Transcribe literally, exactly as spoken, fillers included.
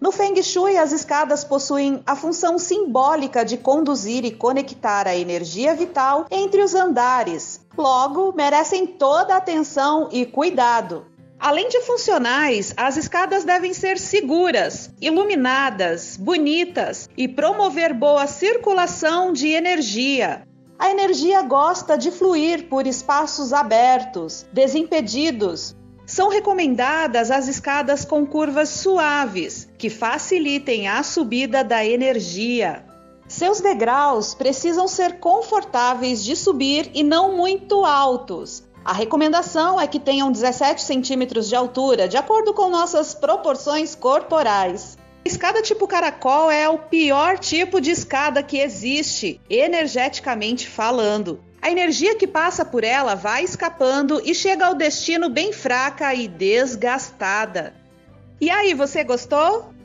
No Feng Shui, as escadas possuem a função simbólica de conduzir e conectar a energia vital entre os andares. Logo, merecem toda a atenção e cuidado. Além de funcionais, as escadas devem ser seguras, iluminadas, bonitas e promover boa circulação de energia. A energia gosta de fluir por espaços abertos, desimpedidos. São recomendadas as escadas com curvas suaves, que facilitem a subida da energia. Seus degraus precisam ser confortáveis de subir e não muito altos. A recomendação é que tenham dezessete centímetros de altura, de acordo com nossas proporções corporais. A escada tipo caracol é o pior tipo de escada que existe, energeticamente falando. A energia que passa por ela vai escapando e chega ao destino bem fraca e desgastada. E aí, você gostou?